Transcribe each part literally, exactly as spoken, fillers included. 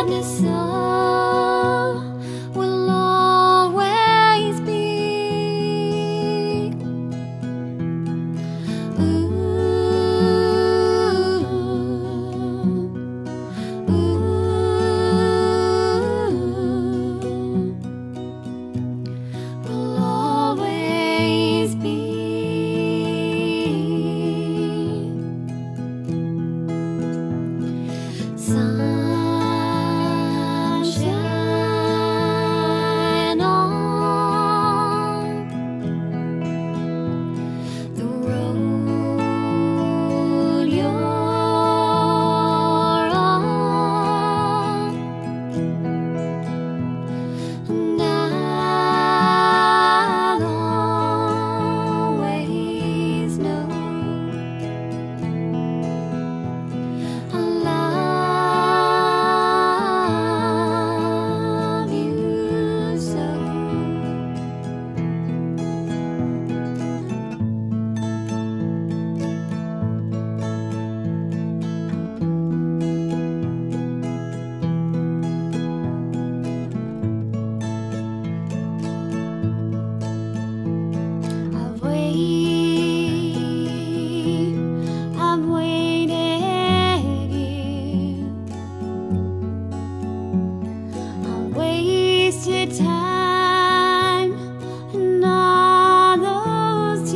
and so will always be. Ooh, ooh, will always be. Sunshine on the road you're on, and I'll always know I love you so. I've waited, I've waited here. I've wasted time and all those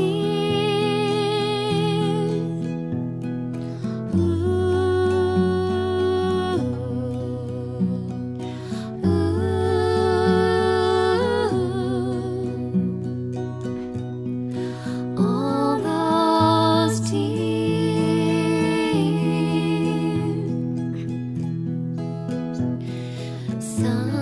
tears. Ooh, ooh, all those tears. Sun